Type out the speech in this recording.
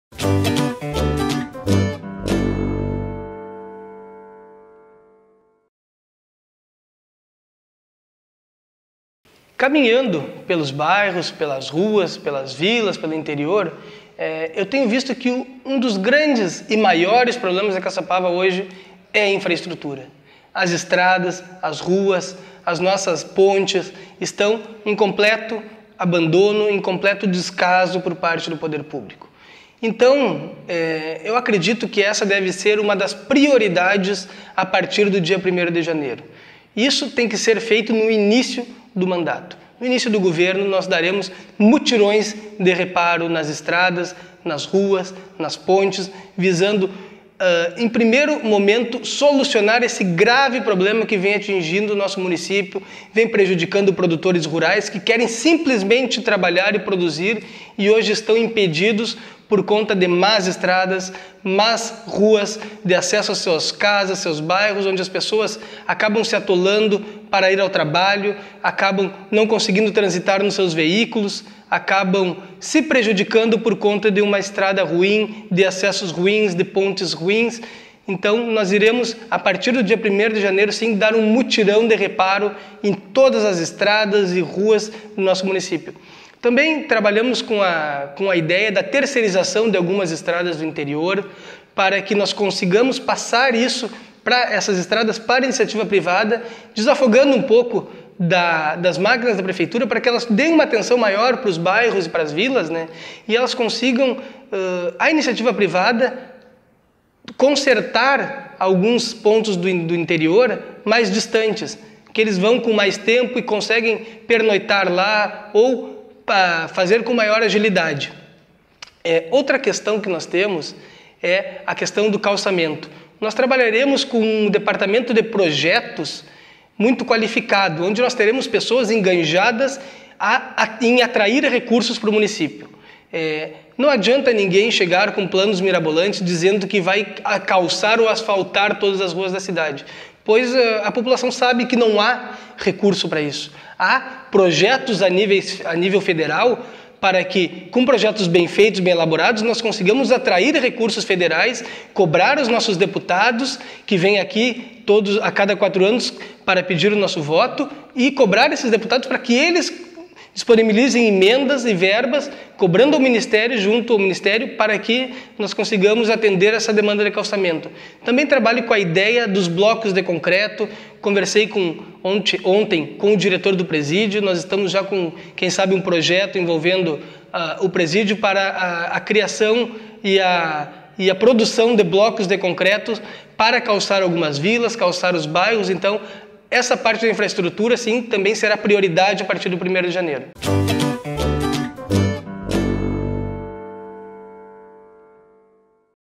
Caminhando pelos bairros, pelas ruas, pelas vilas, pelo interior, eu tenho visto que um dos grandes e maiores problemas da Caçapava hoje é a infraestrutura. As estradas, as ruas, as nossas pontes estão em completo abandono, em completo descaso por parte do poder público. Então, eu acredito que essa deve ser uma das prioridades a partir do dia 1º de janeiro. Isso tem que ser feito no início do mandato. No início do governo, nós daremos mutirões de reparo nas estradas, nas ruas, nas pontes, visando, em primeiro momento, solucionar esse grave problema que vem atingindo o nosso município, vem prejudicando produtores rurais que querem simplesmente trabalhar e produzir e hoje estão impedidos por conta de más estradas, más ruas, de acesso às suas casas, seus bairros, onde as pessoas acabam se atolando para ir ao trabalho, acabam não conseguindo transitar nos seus veículos, acabam se prejudicando por conta de uma estrada ruim, de acessos ruins, de pontes ruins. Então, nós iremos, a partir do dia 1º de janeiro, sim, dar um mutirão de reparo em todas as estradas e ruas do nosso município. Também trabalhamos com a ideia da terceirização de algumas estradas do interior para que nós consigamos passar isso para essas estradas para a iniciativa privada, desafogando um pouco das máquinas da prefeitura para que elas deem uma atenção maior para os bairros e para as vilas, né? E elas consigam, a iniciativa privada, consertar alguns pontos do interior mais distantes, que eles vão com mais tempo e conseguem pernoitar lá ou fazer com maior agilidade. Outra questão que nós temos é a questão do calçamento. Nós trabalharemos com um departamento de projetos muito qualificado, onde nós teremos pessoas enganjadas em atrair recursos para o município. Não adianta ninguém chegar com planos mirabolantes dizendo que vai calçar ou asfaltar todas as ruas da cidade, pois a população sabe que não há recurso para isso. Há projetos a nível federal para que, com projetos bem feitos, bem elaborados, nós consigamos atrair recursos federais, cobrar os nossos deputados, que vêm aqui a cada 4 anos para pedir o nosso voto, e cobrar esses deputados para que eles disponibilizem emendas e verbas, cobrando ao Ministério, junto ao Ministério, para que nós consigamos atender essa demanda de calçamento. Também trabalho com a ideia dos blocos de concreto. Conversei ontem com o diretor do presídio. Nós estamos já com, quem sabe, um projeto envolvendo o presídio para a criação e a produção de blocos de concreto para calçar algumas vilas, calçar os bairros. Então, essa parte da infraestrutura, sim, também será prioridade a partir do 1º de janeiro.